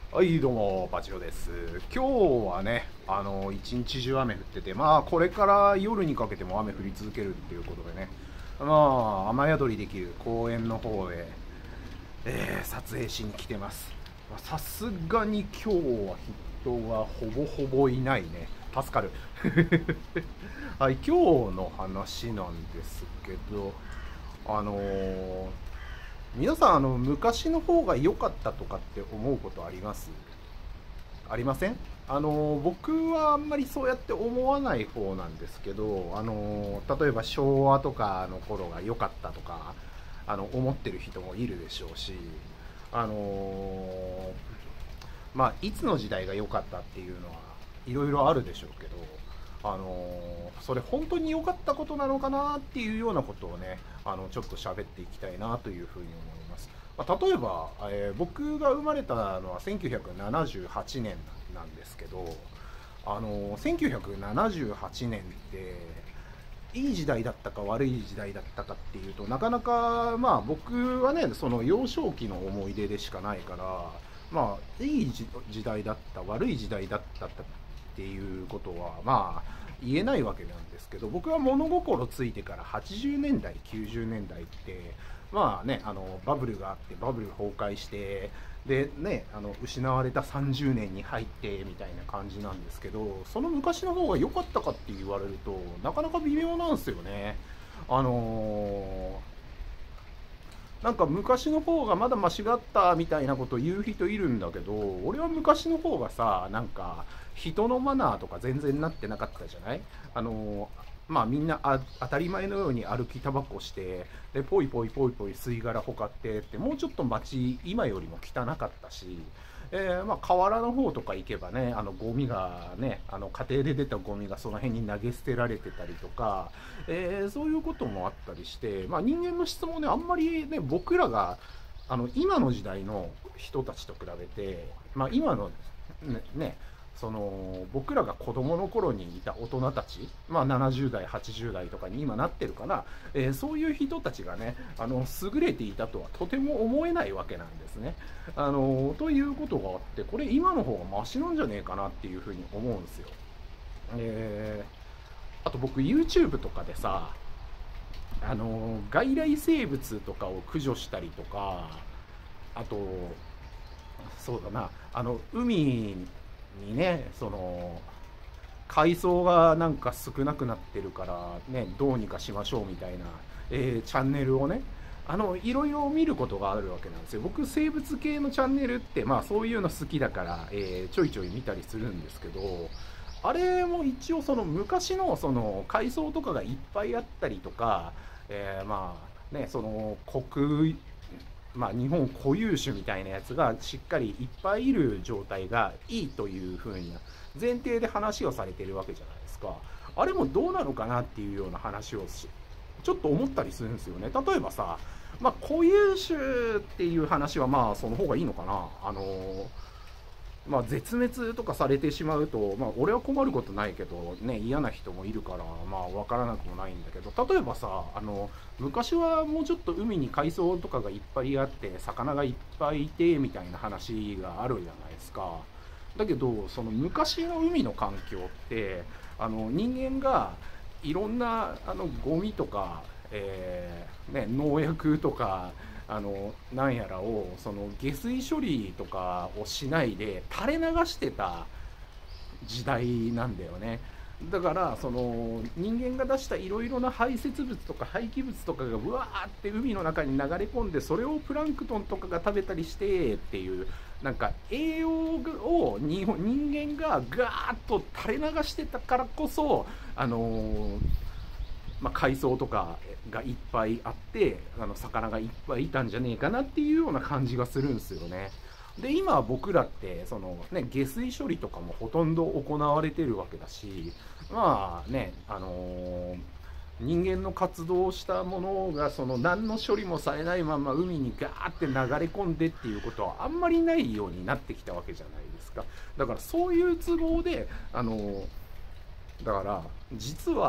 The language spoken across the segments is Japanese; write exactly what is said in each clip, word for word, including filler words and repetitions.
はい、どうも、バチロです。今日はね、あの、一日中雨降ってて、まあ、これから夜にかけても雨降り続けるっていうことでね、まあ、雨宿りできる公園の方へ、えー撮影しに来てます。さすがに今日は人がほぼほぼいないね。助かる。はい、今日の話なんですけど、あのー皆さん、あの、昔の方が良かったとかって思うことありますありません？あの僕はあんまりそうやって思わない方なんですけど、あの例えば昭和とかの頃が良かったとかあの思ってる人もいるでしょうし、あのまあいつの時代が良かったっていうのはいろいろあるでしょうけど、あのそれ本当に良かったことなのかなっていうようなことをね、あのちょっと喋っていきたいなというふうに思います。まあ、例えば、えー僕が生まれたのはせんきゅうひゃくななじゅうはちねんなんですけど、あのせんきゅうひゃくななじゅうはちねんっていい時代だったか悪い時代だったかっていうと、なかなかまあ僕はね、その幼少期の思い出でしかないから、まあいい時代だった悪い時代だったっていうことはまあ言えないわけなんですけど、僕は物心ついてからはちじゅうねんだいきゅうじゅうねんだいってまあね、あのバブルがあってバブル崩壊して、でね、あの失われたさんじゅうねんに入ってみたいな感じなんですけど、その昔の方が良かったかって言われるとなかなか微妙なんですよね。あのーなんか昔の方がまだマシだったみたいなこと言う人いるんだけど、俺は昔の方がさ、なんか人のマナーとか全然なってなかったじゃない。あのーまあみんなあ当たり前のように歩きタバコして、でポイポイポイポイ吸い殻ほかってって、もうちょっと街今よりも汚かったし、えーまあ、河原の方とか行けばね、あのゴミがね、あの家庭で出たゴミがその辺に投げ捨てられてたりとか、えーそういうこともあったりして、まあ、人間の質もね、あんまりね、僕らがあの今の時代の人たちと比べて、まあ、今のねねその僕らが子供の頃にいた大人たち、まあ、ななじゅうだいはちじゅうだいとかに今なってるから、えーそういう人たちがね、あの優れていたとはとても思えないわけなんですね。あのということがあって、これ今の方がマシなんじゃねえかなっていうふうに思うんですよ。えーあと僕 YouTube とかでさ、あの外来生物とかを駆除したりとか、あとそうだな、あの海にね、その海藻がなんか少なくなってるからね、どうにかしましょうみたいな、えーチャンネルをね、あのいろいろ見ることがあるわけなんですよ。僕生物系のチャンネルってまあそういうの好きだから、えーちょいちょい見たりするんですけど、あれも一応その昔のその海藻とかがいっぱいあったりとか、えーまあね、その国まあ、日本固有種みたいなやつがしっかりいっぱいいる状態がいいというふうな前提で話をされてるわけじゃないですか。あれもどうなのかなっていうような話をしちょっと思ったりするんですよね。例えばさ、まあ、固有種っていう話はまあその方がいいのかな。あのーまあ、絶滅とかされてしまうと、まあ、俺は困ることないけど、ね、嫌な人もいるから、まあ、分からなくもないんだけど、例えばさ、あの昔はもうちょっと海に海藻とかがいっぱいあって魚がいっぱいいてみたいな話があるじゃないですか。だけどその昔の海の環境ってあの人間がいろんなあのゴミとか、えーね、農薬とかあのなんやらをその下水処理とかをしないで垂れ流してた時代なんだよね。だからその人間が出したいろいろな排泄物とか廃棄物とかがうわーって海の中に流れ込んで、それをプランクトンとかが食べたりしてっていう、なんか栄養を人間がガーッと垂れ流してたからこそ、あのーまあ、海藻とかがいっぱいあって、あの魚がいっぱいいたんじゃねえかなっていうような感じがするんですよね。で今僕らってその、ね、下水処理とかもほとんど行われてるわけだし、まあね、あのー人間の活動したものがその何の処理もされないまま海にガーって流れ込んでっていうことはあんまりないようになってきたわけじゃないですか。だからそういう都合で、あのーだから実は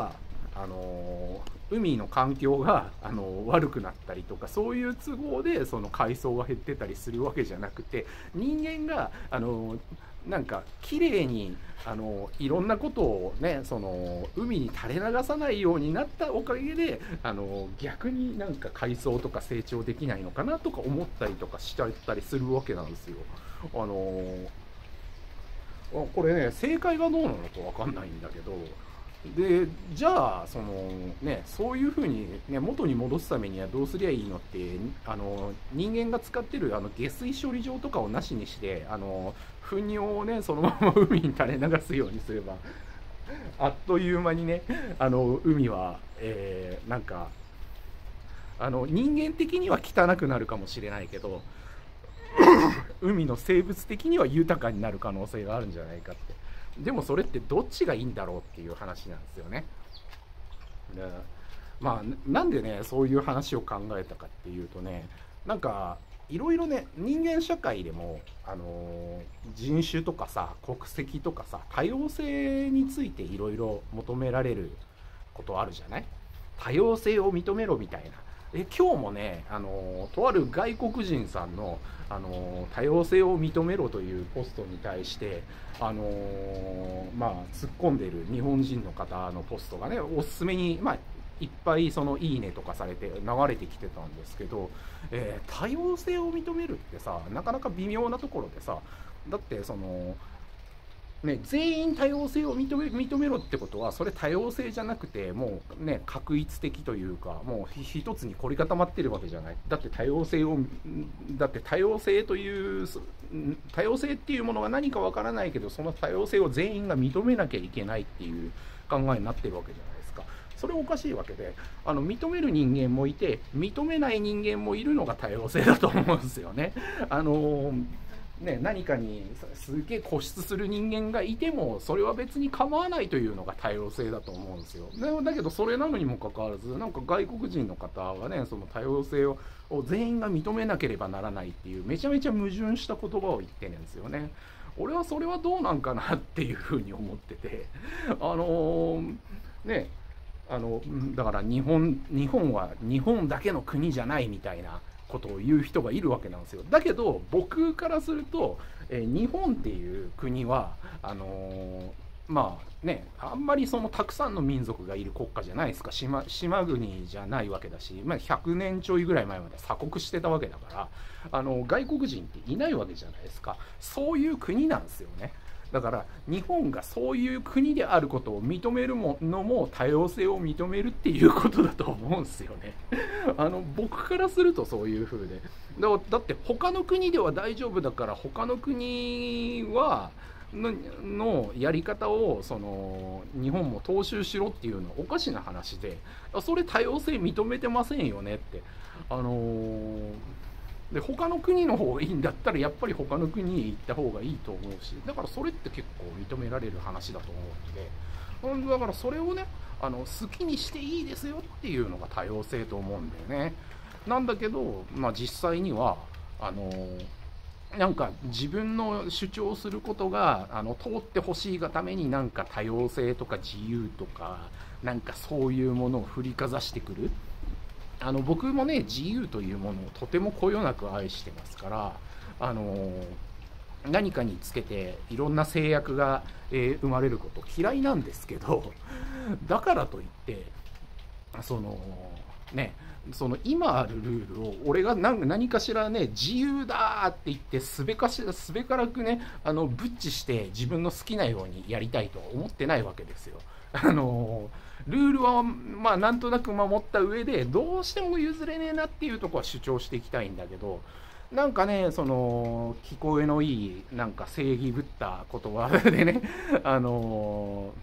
あの海の環境が、あの悪くなったりとか、そういう都合でその海藻が減ってたりするわけじゃなくて、人間があのなんか綺麗にあのいろんなことをね、その海に垂れ流さないようになったおかげで、あの逆になんか海藻とか成長できないのかなとか思ったりとかしちゃったりするわけなんですよ。あのこれね、正解がどうなのか分かんないんだけど、でじゃあその、ね、そういうふうに、ね、元に戻すためにはどうすりゃいいのって、あの人間が使ってるあの下水処理場とかをなしにして、あの糞尿を、ね、そのまま海に垂れ流すようにすれば、あっという間にね、あの海は、えー、なんかあの人間的には汚くなるかもしれないけど、海の生物的には豊かになる可能性があるんじゃないかって。でもそれってどっちがいいんだろうっていう話なんですよね。でまあなんでねそういう話を考えたかっていうとね、なんかいろいろね、人間社会でも、あのー人種とかさ、国籍とかさ、多様性についていろいろ求められることあるじゃない。多様性を認めろみたいな。え今日もね、あのーとある外国人さんの、あのー多様性を認めろというポストに対して、あのーまあ、突っ込んでいる日本人の方のポストがね、おすすめに、まあ、いっぱいそのいいねとかされて流れてきてたんですけど、えー多様性を認めるってさ、なかなか微妙なところでさ、だってそのね、全員多様性を認め認めろってことは、それ多様性じゃなくて、もうね、画一的というか、もう一つに凝り固まってるわけじゃない。だって多様性を、だって多様性という、多様性っていうものが何かわからないけど、その多様性を全員が認めなきゃいけないっていう考えになってるわけじゃないですか。それおかしいわけで、あの認める人間もいて、認めない人間もいるのが多様性だと思うんですよね。あのーね、何かにすげえ固執する人間がいてもそれは別に構わないというのが多様性だと思うんですよ。だけどそれなのにもかかわらず、なんか外国人の方がね、その多様性を全員が認めなければならないっていうめちゃめちゃ矛盾した言葉を言ってるんですよね。俺はそれはどうなんかなっていうふうに思ってて、あのー、ねあのだから日本日本は日本だけの国じゃないみたいなことを言う人がいるわけなんですよ。だけど僕からすると、えー、日本っていう国はあのー、まあね、あんまりそのたくさんの民族がいる国家じゃないですか。 島, 島国じゃないわけだし、まあ、ひゃくねんちょいぐらい前まで鎖国してたわけだから、あの外国人っていないわけじゃないですか。そういう国なんですよね。だから日本がそういう国であることを認めるのも多様性を認めるっていうことだと思うんですよね。あの僕からするとそういう風で、だだって他の国では大丈夫だから、他の国はの, のやり方をその日本も踏襲しろっていうのはおかしな話で、それ多様性認めてませんよねって。あのーで他の国の方がいいんだったらやっぱり他の国に行った方がいいと思うし、だからそれって結構認められる話だと思うので、だからそれをね、あの好きにしていいですよっていうのが多様性と思うんだよね。なんだけど、まあ、実際にはあのなんか自分の主張することがあの通ってほしいがために、なんか多様性とか自由とかなんかそういうものを振りかざしてくる。あの僕もね、自由というものをとてもこよなく愛してますから、あの何かにつけていろんな制約が、えー、生まれること嫌いなんですけど、だからといってそのね、その今あるルールを俺が 何, 何かしらね、自由だって言ってすべかしすべからくね、あのブッチして自分の好きなようにやりたいとは思ってないわけですよ。あのルールはまあなんとなく守った上で、どうしても譲れねえなっていうところは主張していきたいんだけど、なんかね、その聞こえのいいなんか正義ぶった言葉でね、あの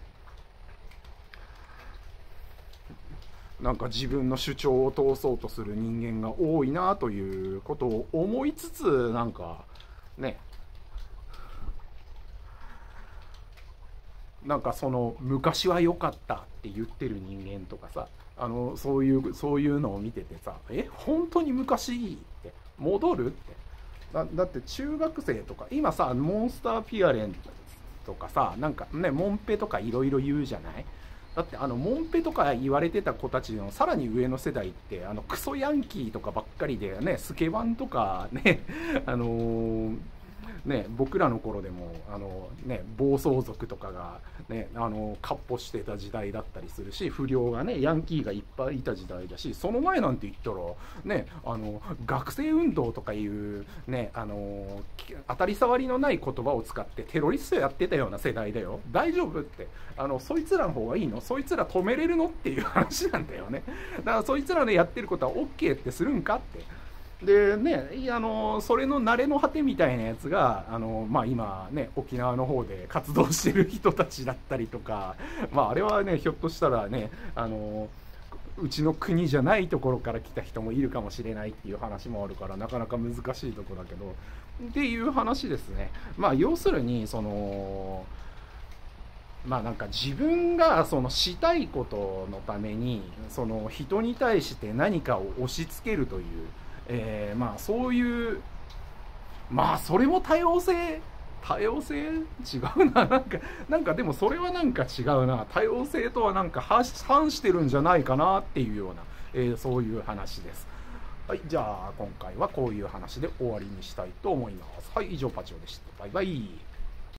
なんか自分の主張を通そうとする人間が多いなということを思いつつ、なんかね、なんかその昔は良かったって言ってる人間とかさ、あのそういうそういうのを見ててさ、え本当に昔って戻るって。 だ, だって中学生とか今さ、モンスターピアレントとかさ、なんかね、モンペとかいろいろ言うじゃない。 だってあのモンペとか言われてた子たちのさらに上の世代ってあのクソヤンキーとかばっかりでね、スケバンとかね、あのーね、僕らの頃でもあの、ね、暴走族とかが、ね、あのかっ歩してた時代だったりするし、不良がねヤンキーがいっぱいいた時代だし、その前なんて言ったら、ね、あの学生運動とかいう、ね、あの当たり障りのない言葉を使ってテロリストやってたような世代だよ。大丈夫って、あのそいつらの方がいいの？そいつら止めれるのっていう話なんだよね。だからそいつらのやってることは OK ってするんかって。でね、いやあのそれの慣れの果てみたいなやつがあの、まあ、今ね沖縄の方で活動してる人たちだったりとか、まあ、あれはねひょっとしたらねあのうちの国じゃないところから来た人もいるかもしれないっていう話もあるから、なかなか難しいところだけどっていう話ですね。まあ要するにそのまあなんか自分がそのしたいことのためにその人に対して何かを押し付けるという、えー、まあそういう、まあそれも多様性多様性違うな、なんかなんかでもそれはなんか違うな、多様性とはなんか反してるんじゃないかなっていうような、えー、そういう話です。はい、じゃあ今回はこういう話で終わりにしたいと思います。はい、以上パチオでした。バイバイ。